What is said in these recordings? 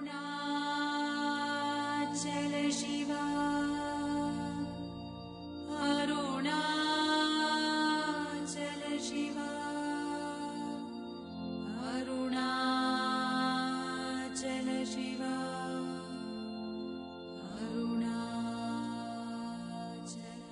Shiva, Arunachala Shiva, Arunachala Shiva, Arunachala.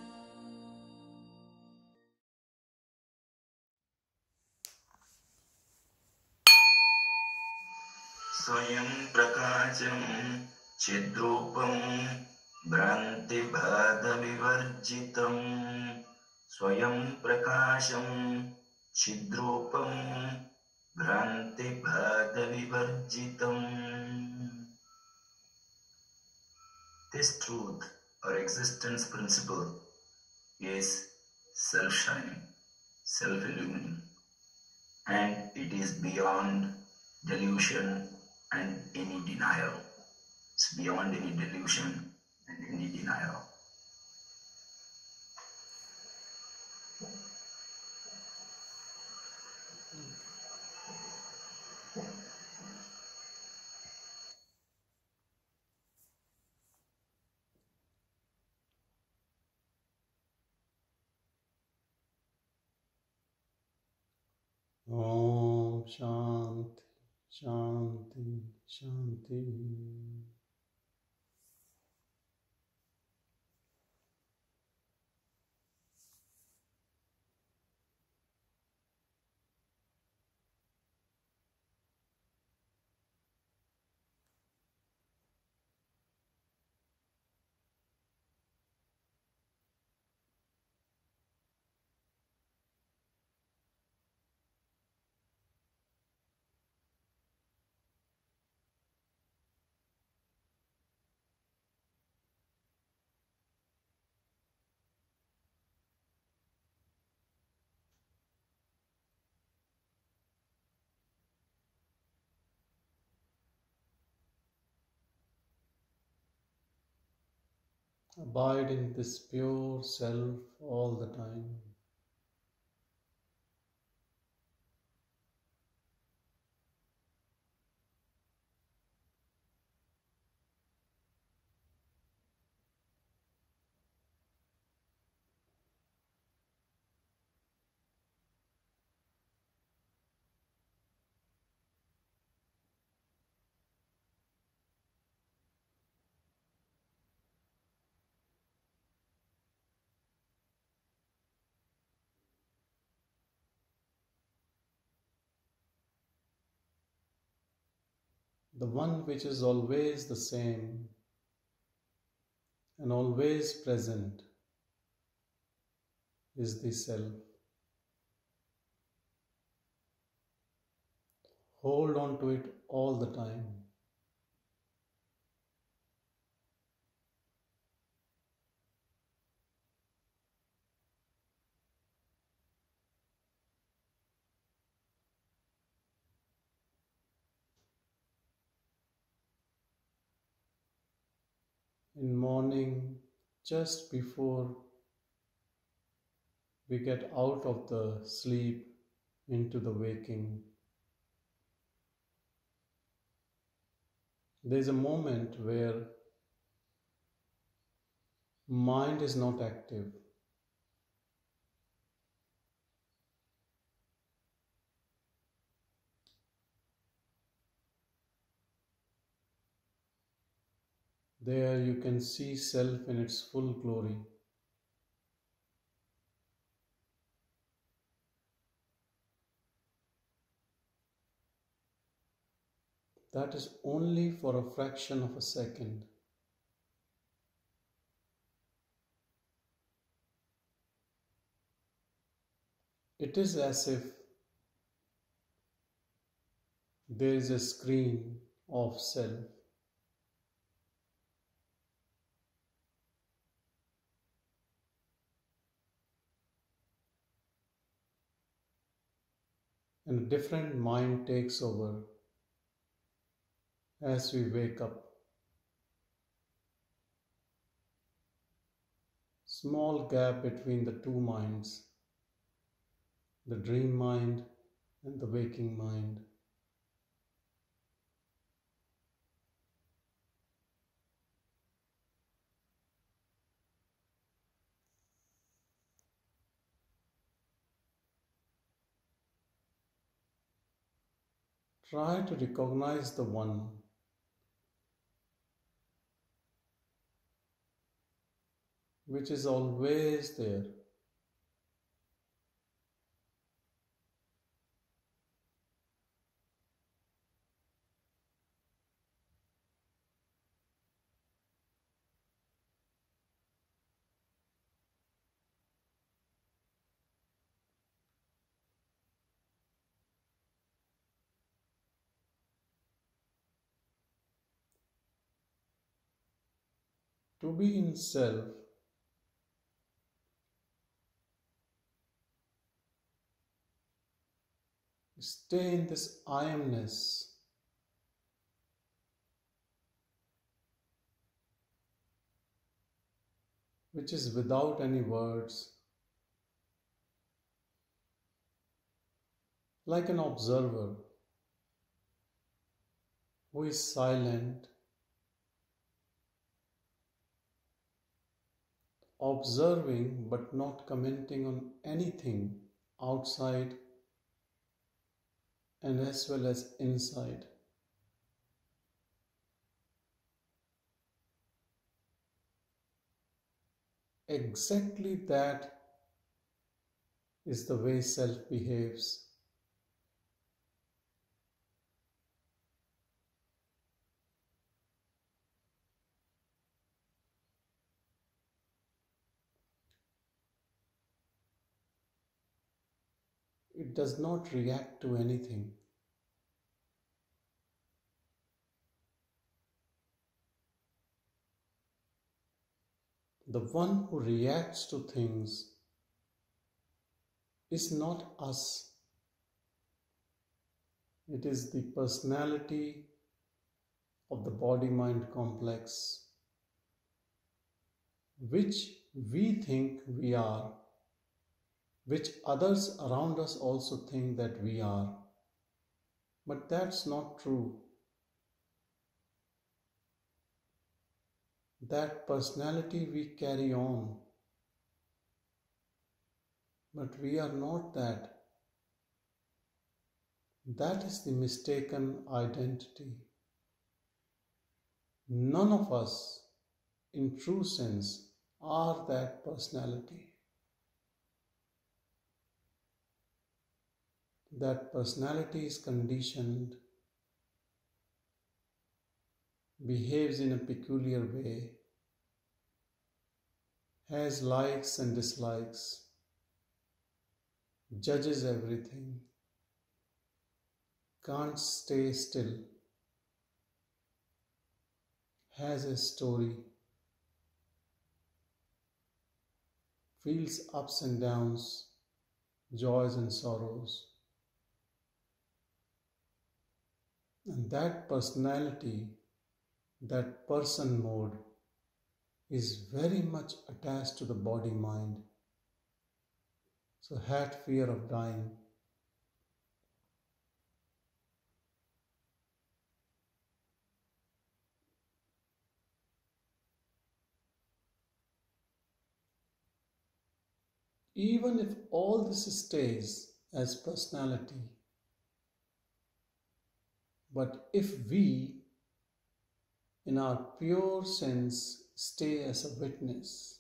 Swayam prakasham chidrupam bhranti bhada vivarjitam. Swayam prakasham chidrupam bhranti bhada vivarjitam. This truth or existence principle is self-shining, self-illumining, and it is beyond delusion and any denial. It's beyond any delusion and any denial. Om Shanti, Shanti, Shanti. Abide in this pure self all the time. The one which is always the same and always present is the self. Hold on to it all the time. In morning, just before we get out of the sleep into the waking, there's a moment where mind is not active. There you can see self in its full glory. That is only for a fraction of a second. It is as if there is a screen of self. And a different mind takes over as we wake up. Small gap between the two minds, the dream mind and the waking mind. Try to recognize the one which is always there. To be in self stay in this I amness, which is without any words, like an observer who is silent, observing but not commenting on anything outside and as well as inside. Exactly that is the way self behaves. It does not react to anything. The one who reacts to things is not us. It is the personality of the body-mind complex, which we think we are, which others around us also think that we are. But that's not true. That personality we carry on, but we are not that. That is the mistaken identity. None of us, in true sense, are that personality. That personality is conditioned, behaves in a peculiar way, has likes and dislikes, judges everything, can't stay still, has a story, feels ups and downs, joys and sorrows. And that personality, that person mode, is very much attached to the body-mind. So had fear of dying. Even if all this stays as personality, but if we, in our pure sense, stay as a witness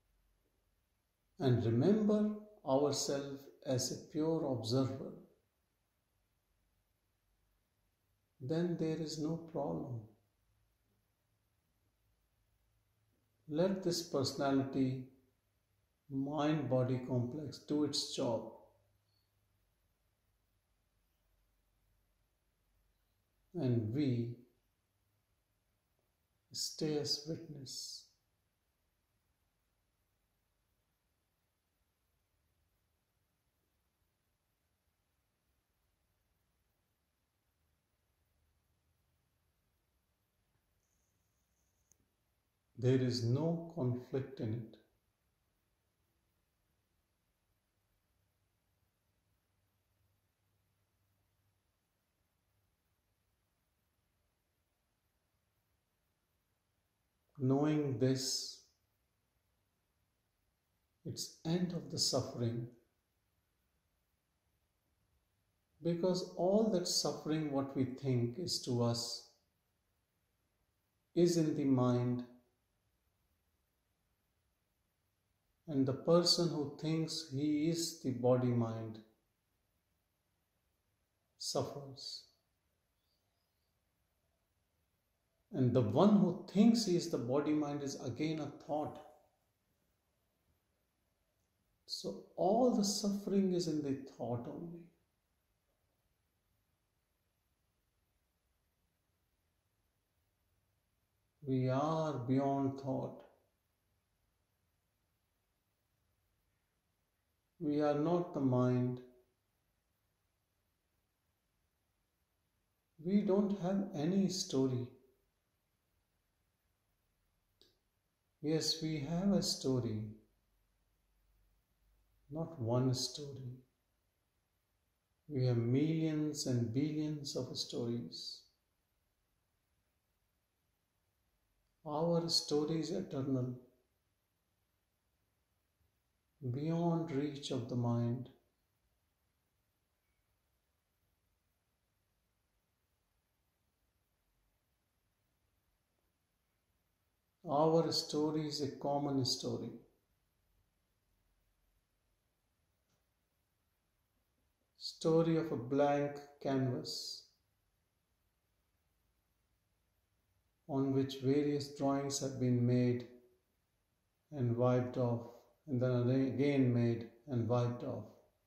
and remember ourselves as a pure observer, then there is no problem. Let this personality, mind-body complex, do its job. And we stay as witness. There is no conflict in it. Knowing this, it's end of the suffering. Because all that suffering, what we think is to us, is in the mind. And the person who thinks he is the body-mind suffers. And the one who thinks he is the body-mind is again a thought. So all the suffering is in the thought only. We are beyond thought. We are not the mind. We don't have any story. Yes, we have a story, not one story. We have millions and billions of stories. Our story is eternal, beyond reach of the mind. Our story is a common story. Story of a blank canvas on which various drawings have been made and wiped off, and then again made and wiped off.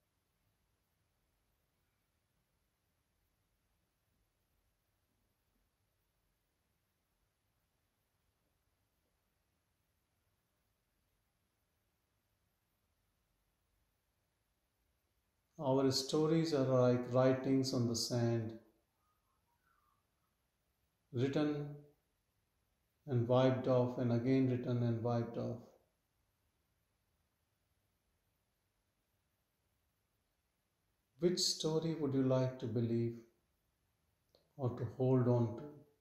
Our stories are like writings on the sand, written and wiped off and again written and wiped off. Which story would you like to believe or to hold on to?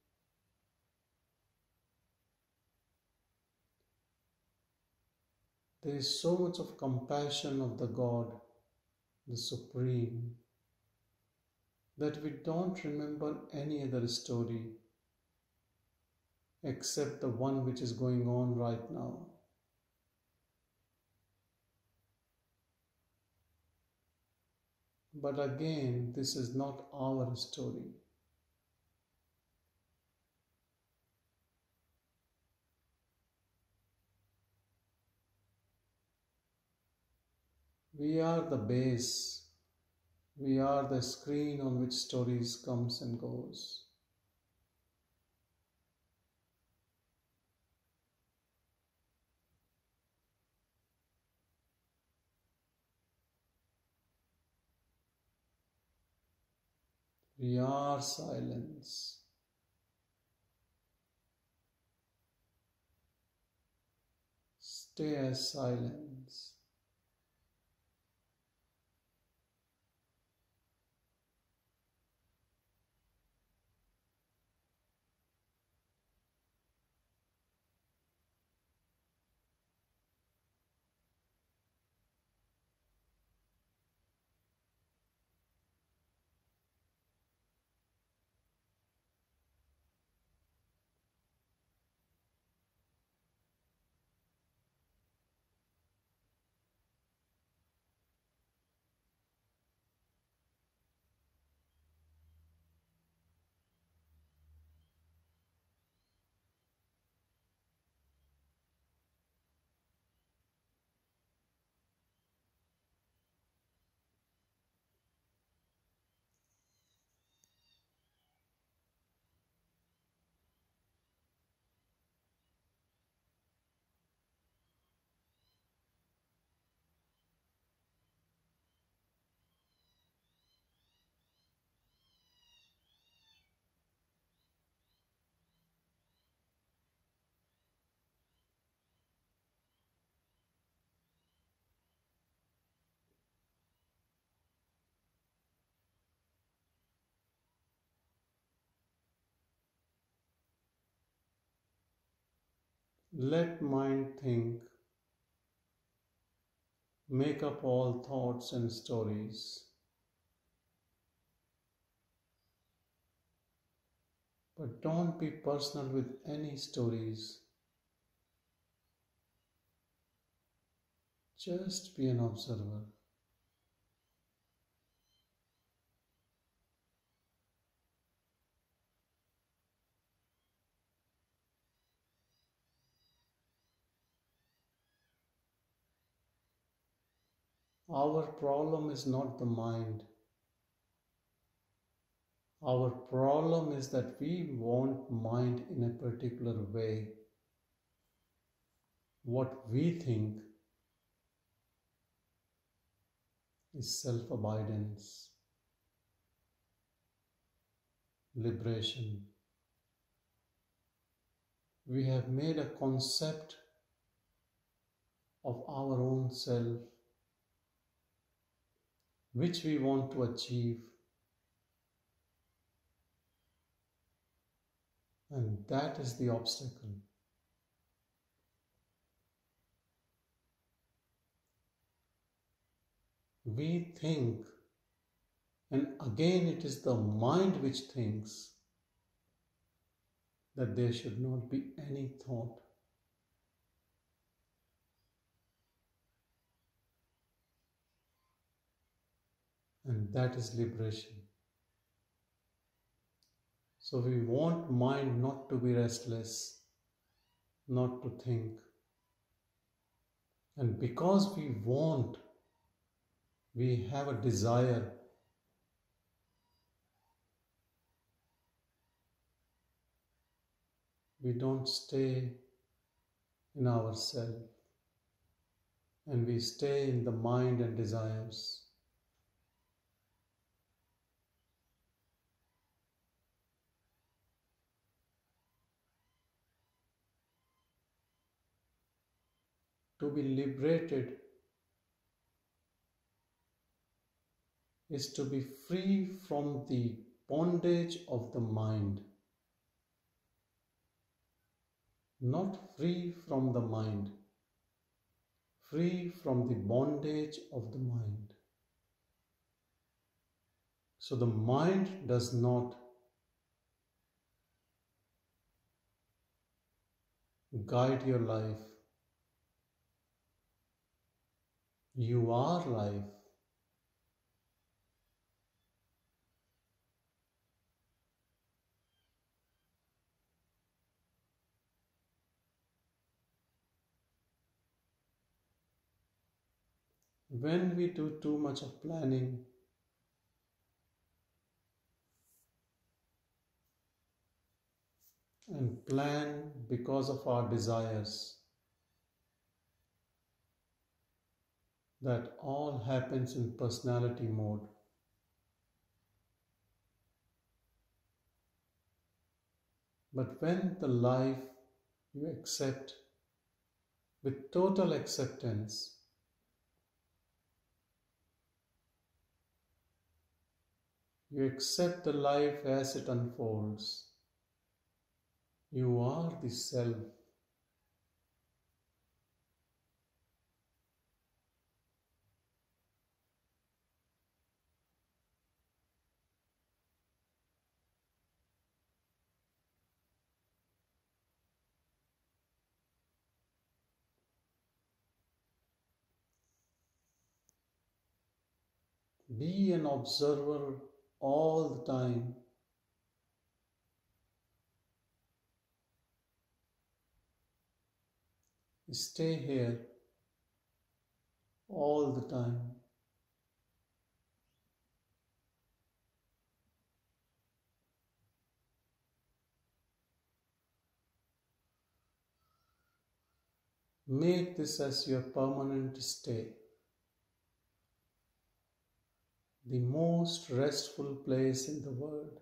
There is so much of compassion of the God, the Supreme, that we don't remember any other story except the one which is going on right now. But again, this is not our story. We are the base. We are the screen on which stories comes and goes. We are silence. Stay as silence. Let mind think, make up all thoughts and stories. But don't be personal with any stories. Just be an observer. Our problem is not the mind. Our problem is that we want mind in a particular way. What we think is self-abidance, liberation. We have made a concept of our own self which we want to achieve, and that is the obstacle. We think, and again it is the mind which thinks that there should not be any thought. And that is liberation. So we want mind not to be restless, not to think. And because we want, we have a desire. We don't stay in ourselves, and we stay in the mind and desires. To be liberated is to be free from the bondage of the mind. Not free from the mind, free from the bondage of the mind. So the mind does not guide your life. You are life. When we do too much of planning, and plan because of our desires, that all happens in personality mode. But when the life you accept with total acceptance, you accept the life as it unfolds. You are the self. Be an observer all the time. Stay here all the time. Make this as your permanent stay. The most restful place in the world.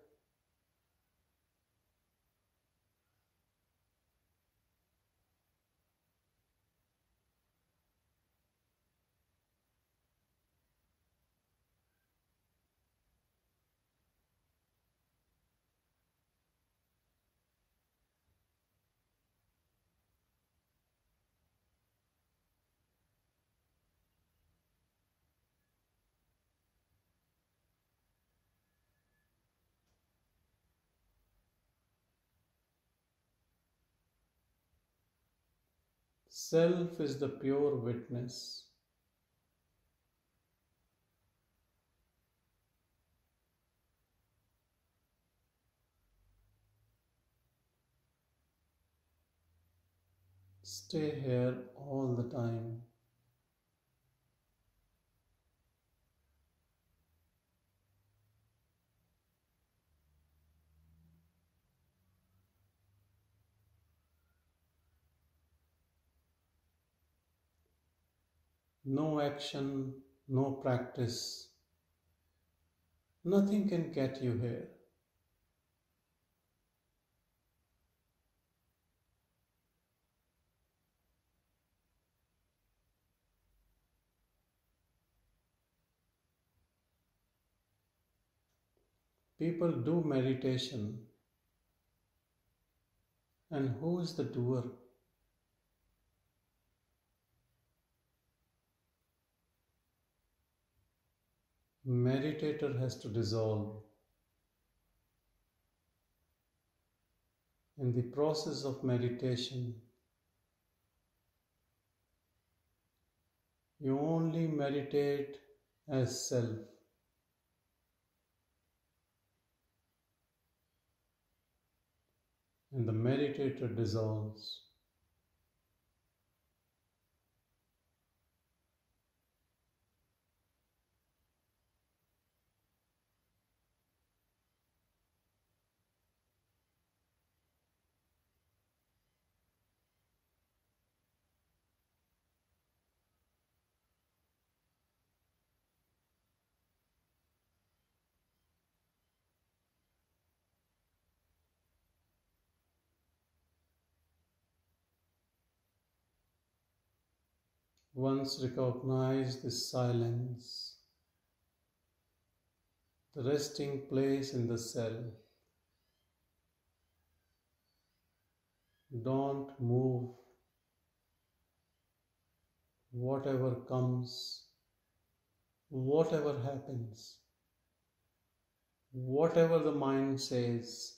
Self is the pure witness. Stay here all the time. No action, no practice. Nothing can get you here. People do meditation. And who is the doer? Meditator has to dissolve. In the process of meditation, you only meditate as self. And the meditator dissolves. Once recognize this silence, the resting place in the self. Don't move. Whatever comes, whatever happens, whatever the mind says,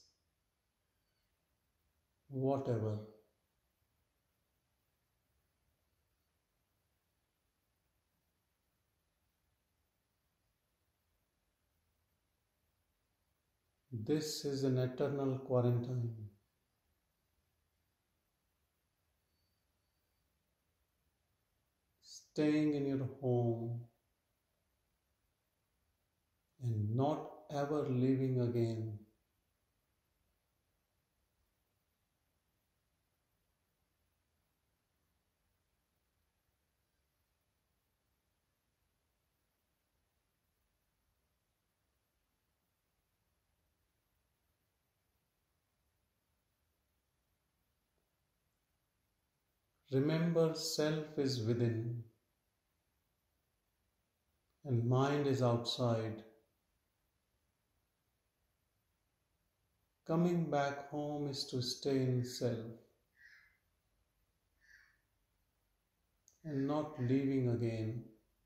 whatever. This is an eternal quarantine. Staying in your home and not ever leaving again. Remember, self is within and mind is outside. Coming back home is to stay in self and not leaving again.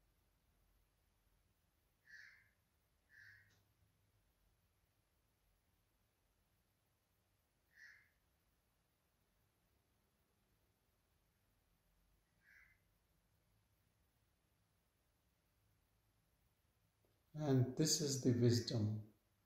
And this is the wisdom.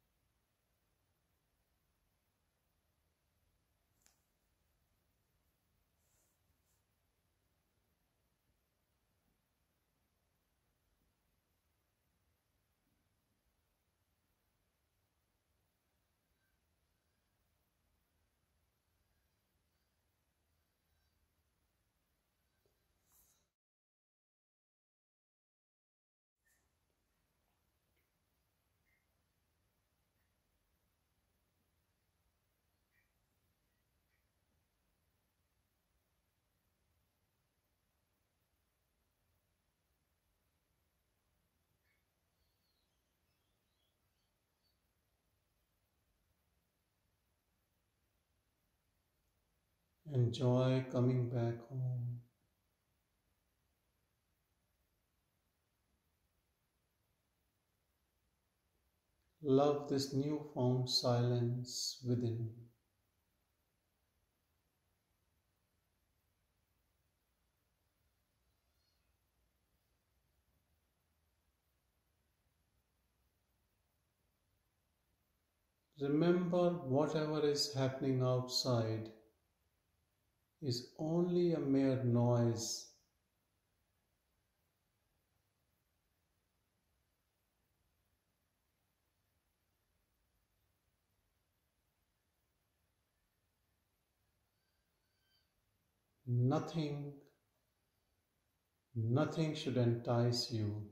Enjoy coming back home. Love this newfound silence within. Remember, whatever is happening outside is only a mere noise. Nothing, nothing should entice you.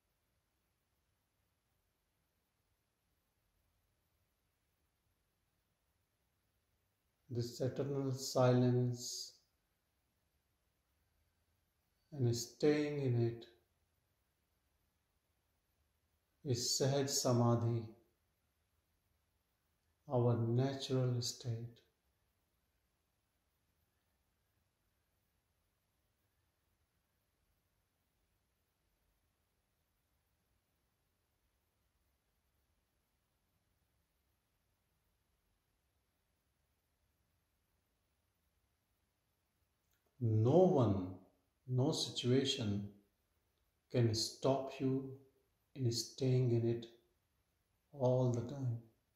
This eternal silence and staying in it is Sahaj Samadhi, our natural state. No one, no situation can stop you in staying in it all the time.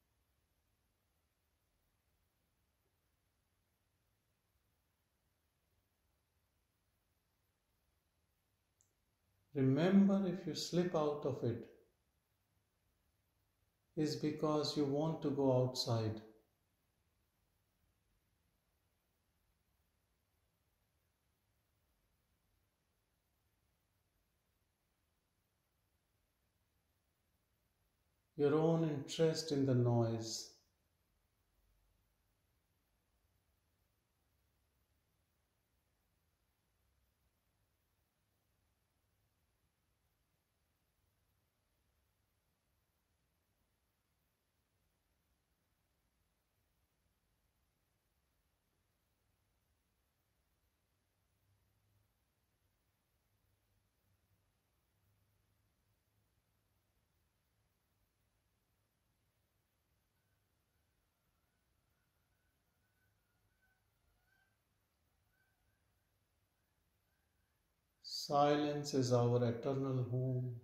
Remember, if you slip out of it, is because you want to go outside. Your own interest in the noise. Silence is our eternal home.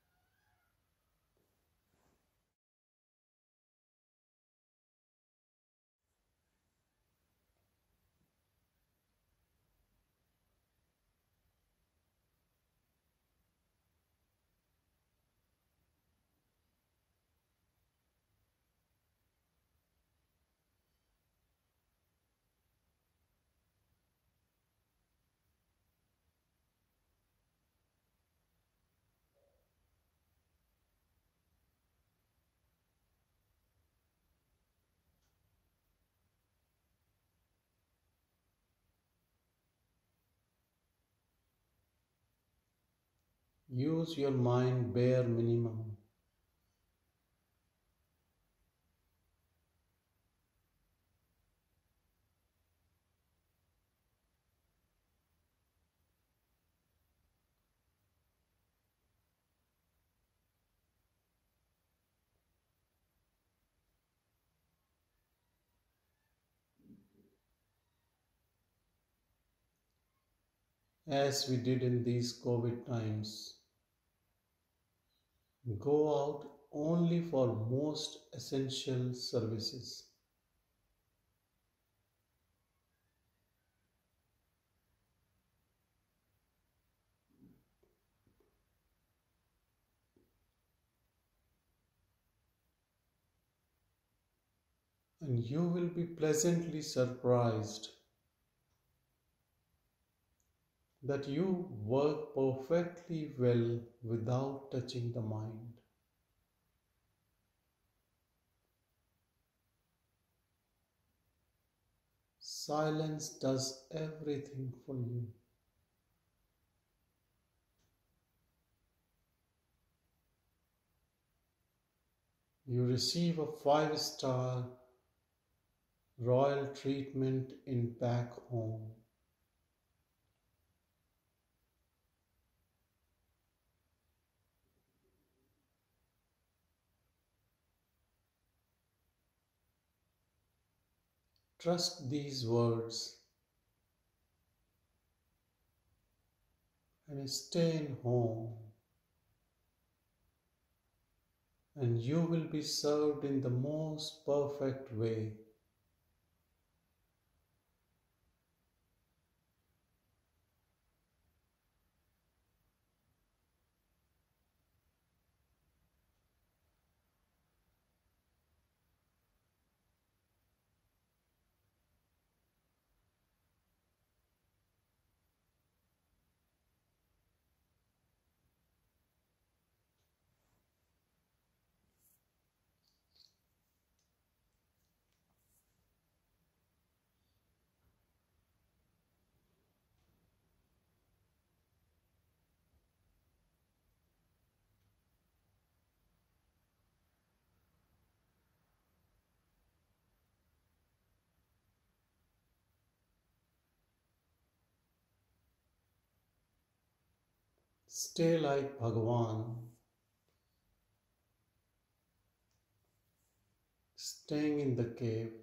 Use your mind bare minimum. As we did in these COVID times. Go out only for most essential services. And you will be pleasantly surprised that you work perfectly well without touching the mind. Silence does everything for you. You receive a 5-star royal treatment in back home. Trust these words and stay in home and you will be served in the most perfect way. Stay like Bhagavan, staying in the cave.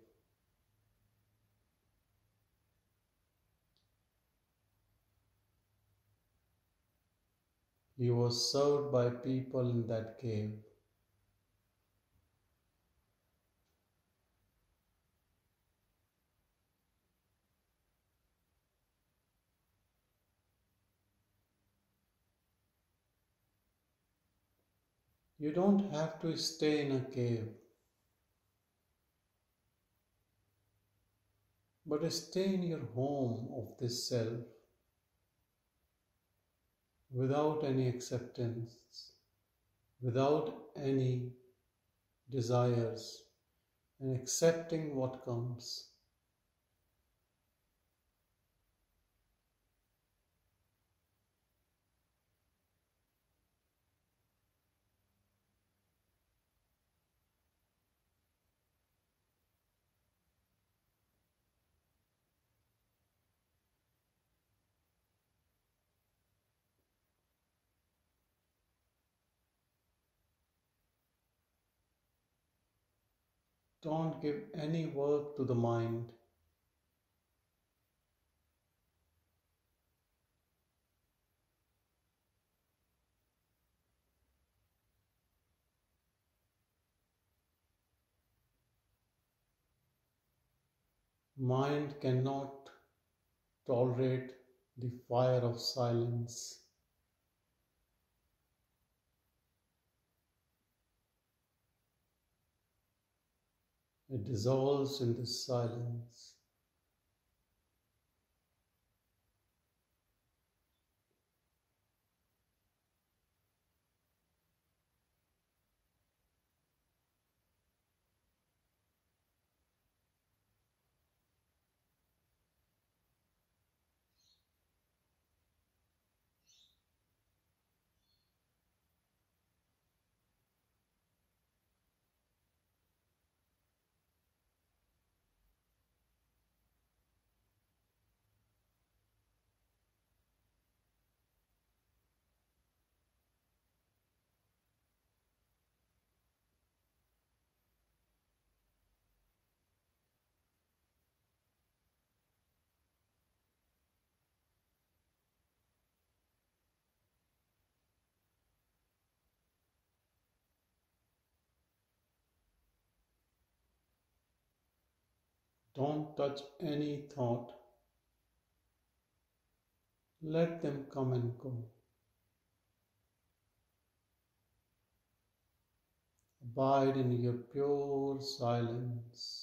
He was served by people in that cave. You don't have to stay in a cave, but stay in your home of this self without any acceptance, without any desires, and accepting what comes. Don't give any work to the mind. Mind cannot tolerate the fire of silence. It dissolves in this silence. Don't touch any thought. Let them come and go. Abide in your pure silence.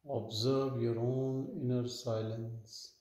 Observe your own inner silence.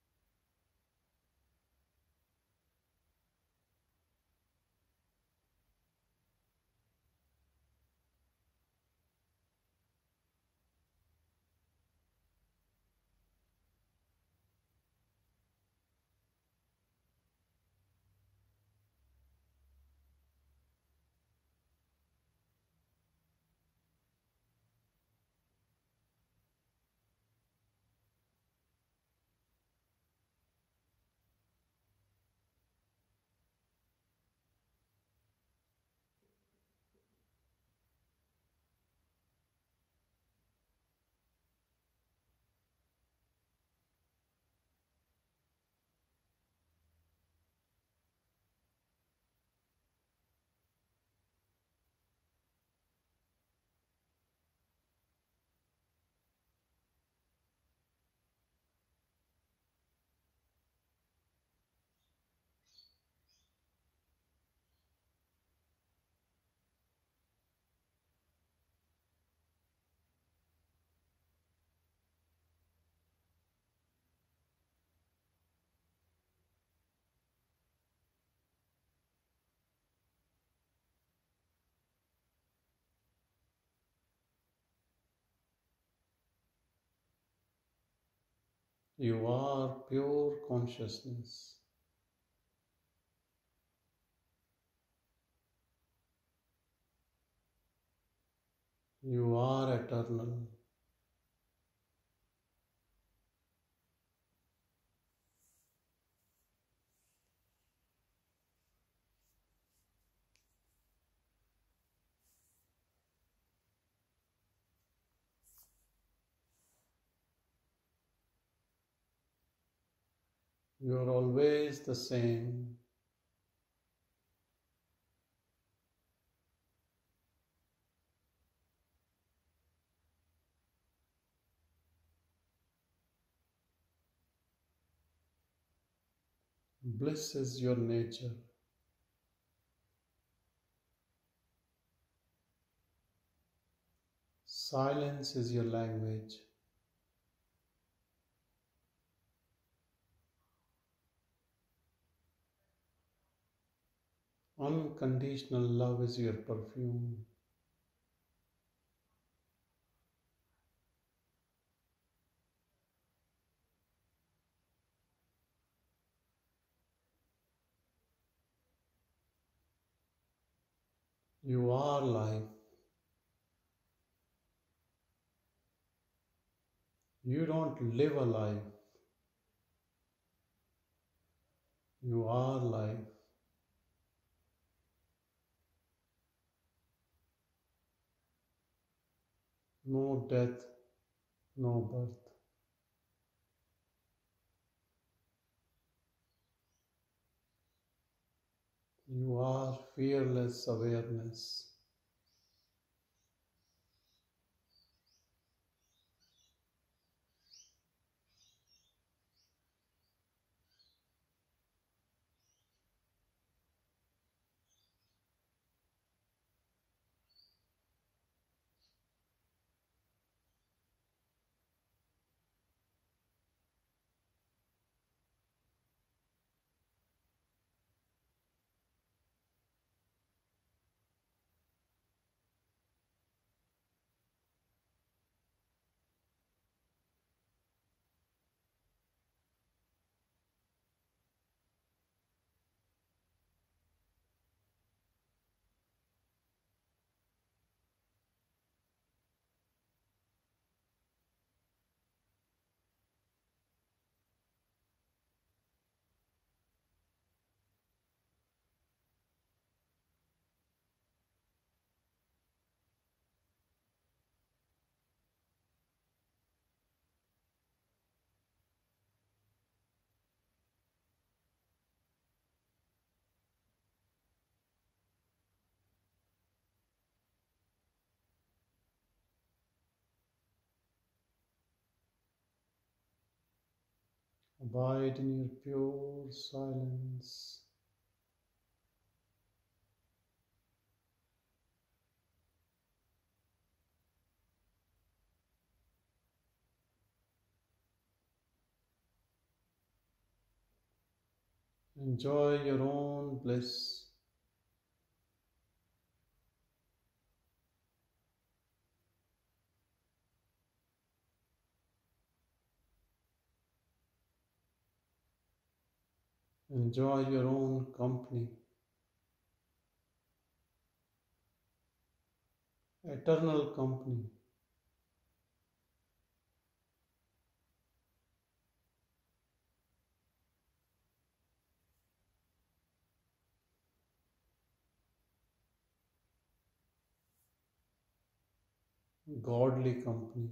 You are pure consciousness. You are eternal. You are always the same. Bliss is your nature. Silence is your language. Unconditional love is your perfume. You are life. You don't live a life. You are life. No death, no birth. You are fearless awareness. Abide in your pure silence. Enjoy your own bliss. Enjoy your own company. Eternal company. Godly company.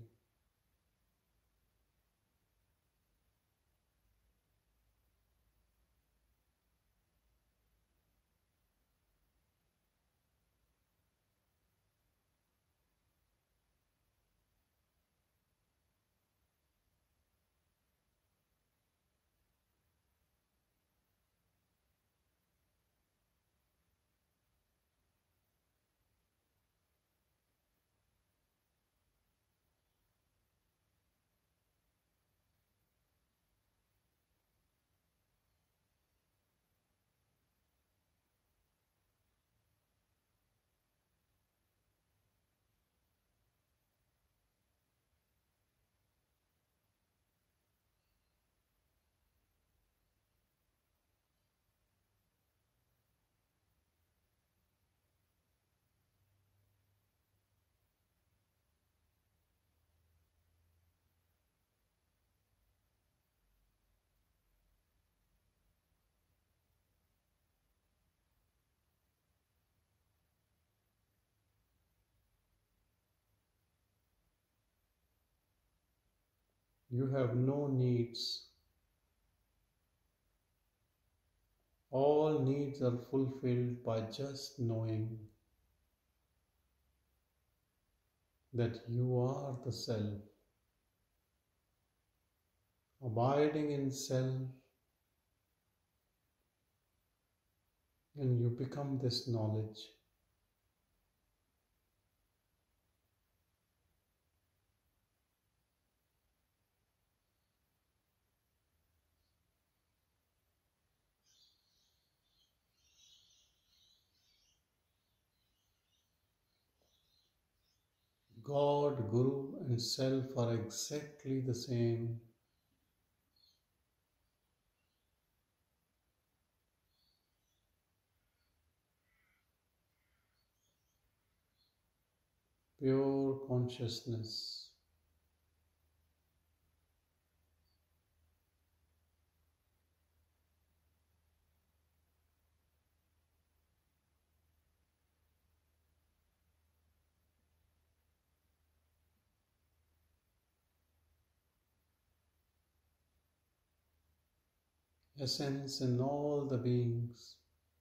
You have no needs. All needs are fulfilled by just knowing that you are the self. Abiding in self, and you become this knowledge. God, Guru, and self are exactly the same. Pure consciousness. Essence in all the beings.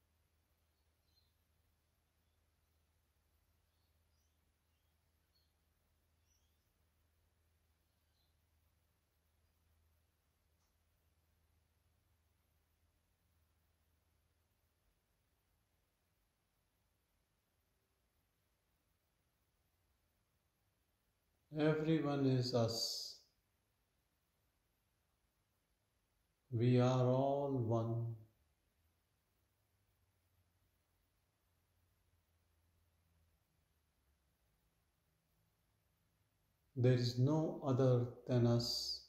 Everyone is us. We are all one. There is no other than us.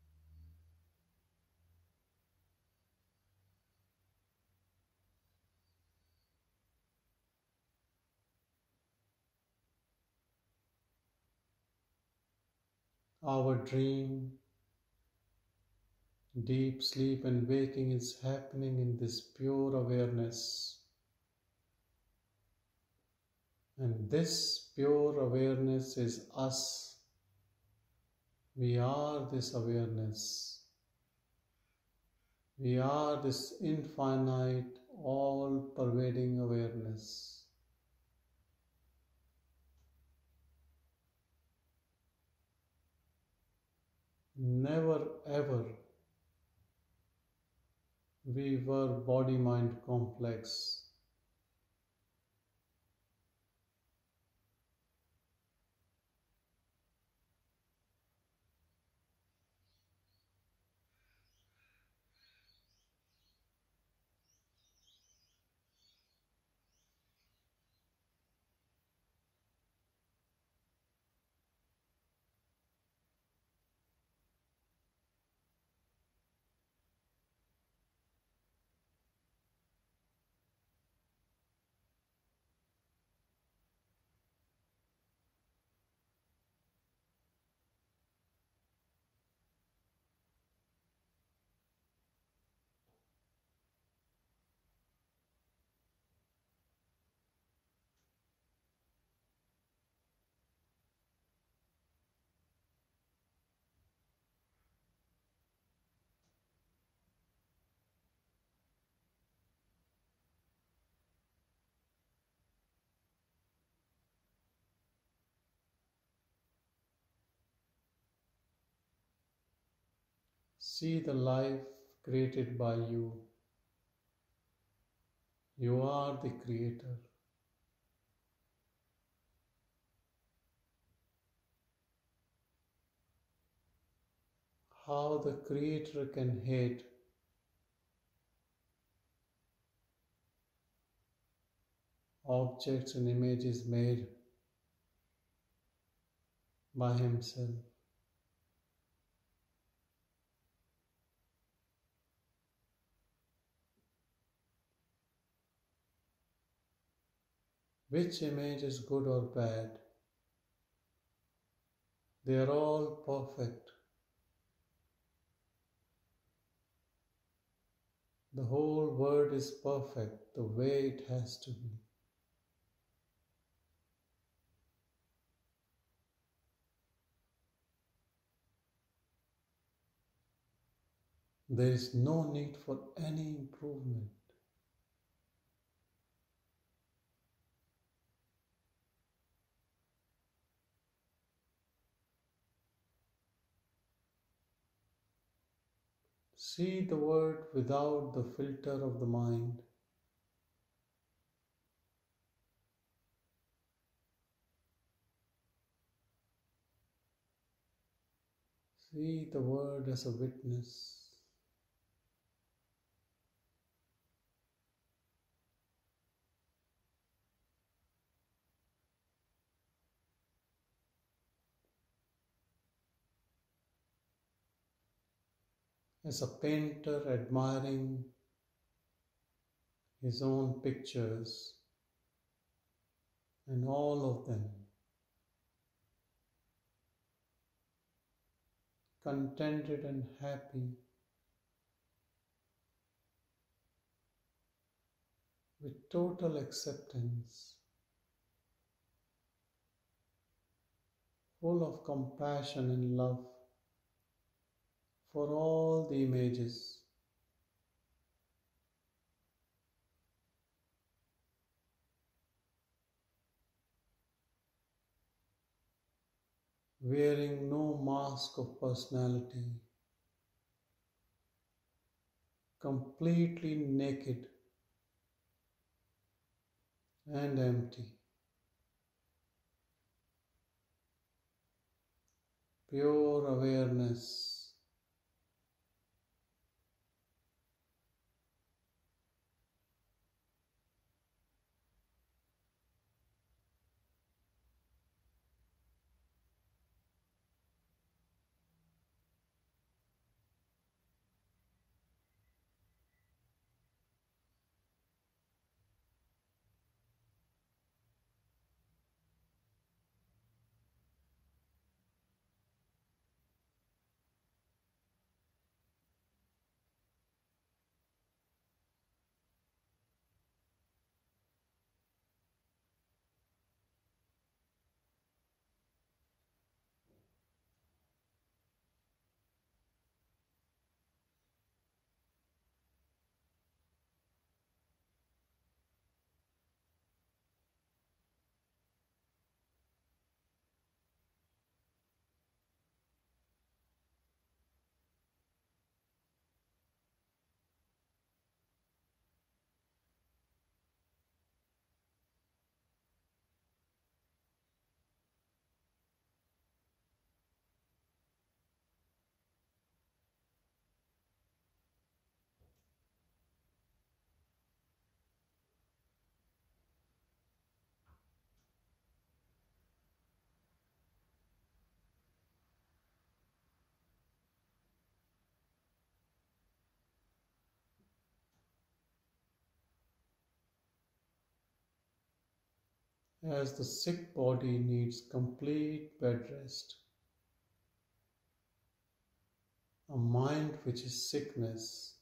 Our dream, deep sleep and waking is happening in this pure awareness. And this pure awareness is us. We are this awareness. We are this infinite, all-pervading awareness. Never ever we were body-mind complex. See the life created by you. You are the creator. How the creator can hate objects and images made by himself. Which image is good or bad? They are all perfect. The whole world is perfect the way it has to be. There is no need for any improvement. See the world without the filter of the mind. See the world as a witness. As a painter admiring his own pictures and all of them, contented and happy with total acceptance, full of compassion and love for all the images. Wearing no mask of personality, completely naked and empty, pure awareness. As the sick body needs complete bed rest, a mind which is sickness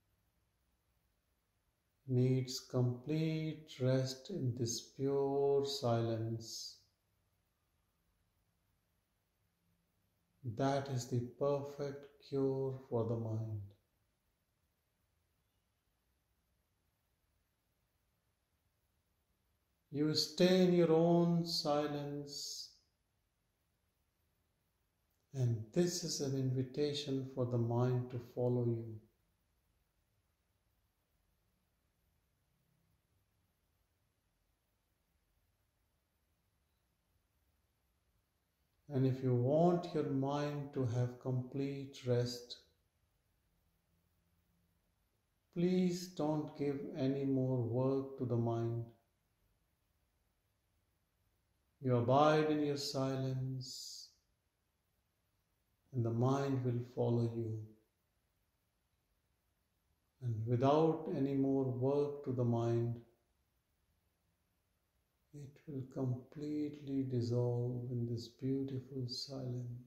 needs complete rest in this pure silence. That is the perfect cure for the mind. You stay in your own silence And this is an invitation for the mind to follow you. And if you want your mind to have complete rest, please don't give any more work to the mind. You abide in your silence, and the mind will follow you. And without any more work to the mind, it will completely dissolve in this beautiful silence.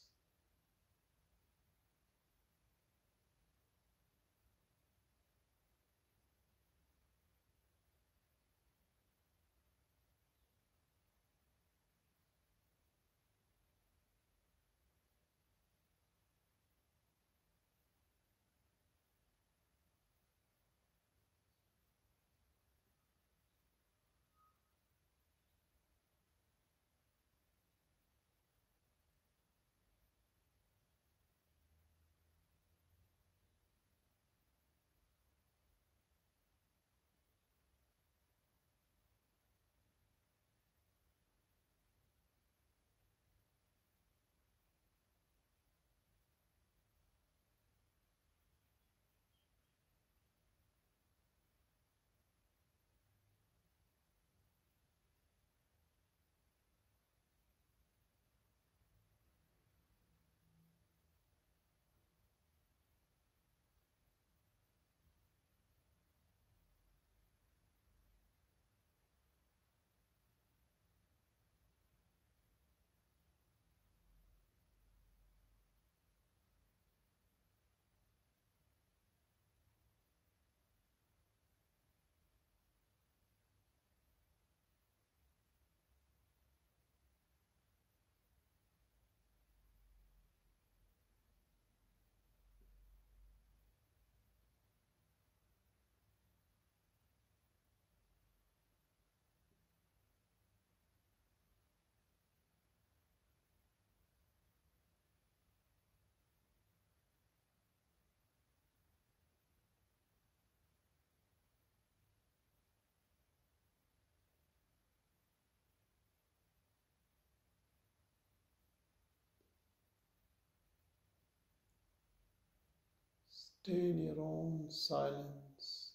Stay in your own silence.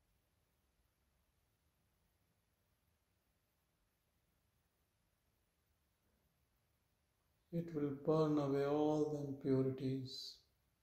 It will burn away all the impurities.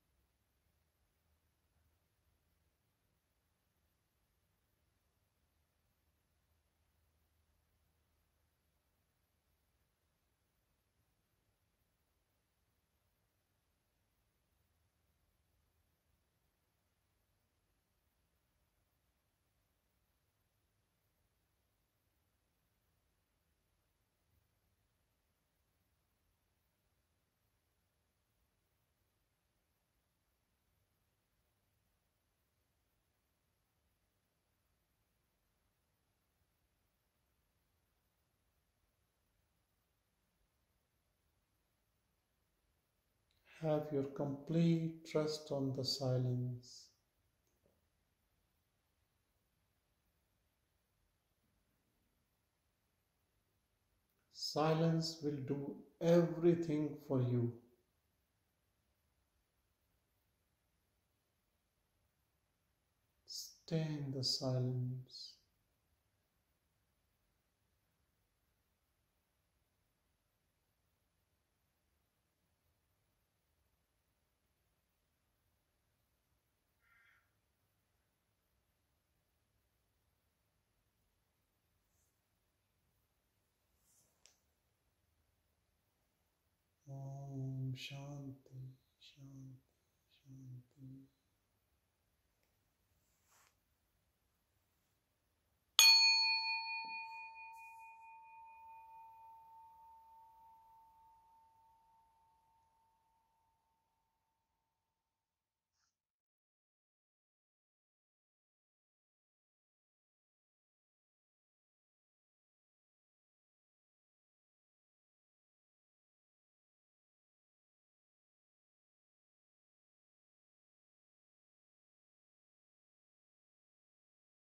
Have your complete trust on the silence. Silence will do everything for you. Stay in the silence. Om Shanti, Shanti, Shanti.